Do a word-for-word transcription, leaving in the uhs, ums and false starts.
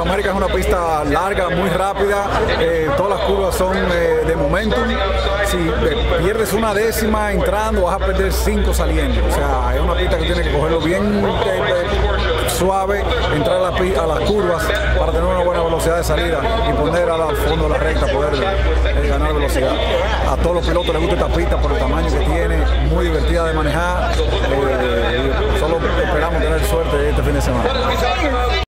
América es una pista larga, muy rápida, eh, todas las curvas son eh, de momentum. Si eh, pierdes una décima entrando, vas a perder cinco saliendo. O sea, es una pista que tiene que cogerlo bien eh, eh, suave, entrar a, la, a las curvas para tener una buena velocidad de salida y poner al fondo de la recta, poder eh, ganar velocidad. A todos los pilotos les gusta esta pista por el tamaño que tiene, muy divertida de manejar. Eh, solo esperamos tener suerte este fin de semana.